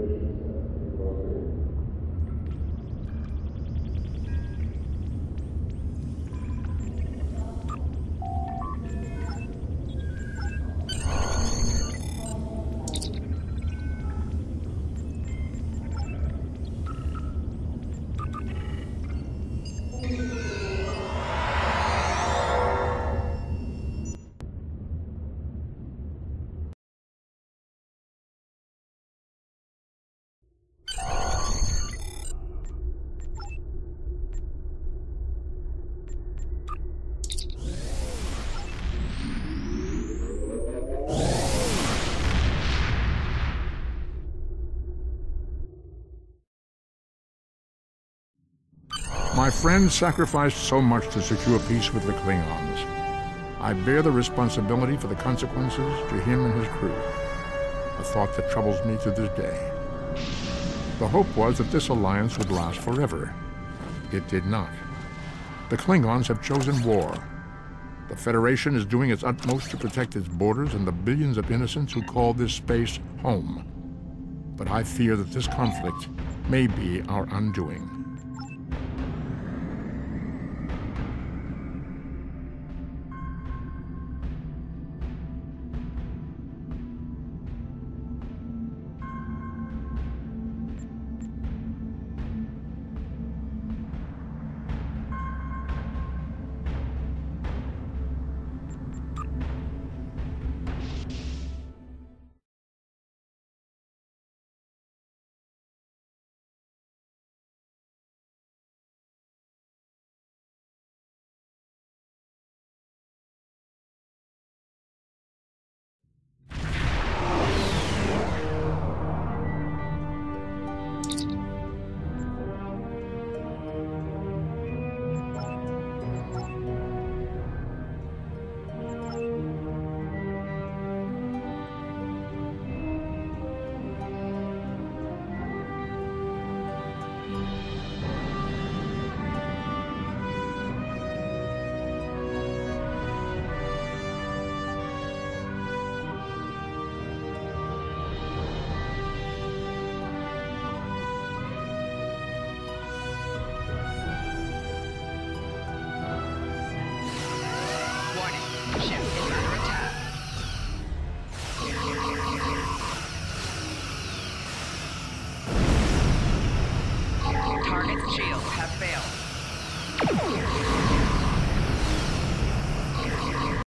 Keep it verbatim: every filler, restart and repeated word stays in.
My friend sacrificed so much to secure peace with the Klingons. I bear the responsibility for the consequences to him and his crew, a thought that troubles me to this day. The hope was that this alliance would last forever. It did not. The Klingons have chosen war. The Federation is doing its utmost to protect its borders and the billions of innocents who call this space home. But I fear that this conflict may be our undoing. Target's shields have failed.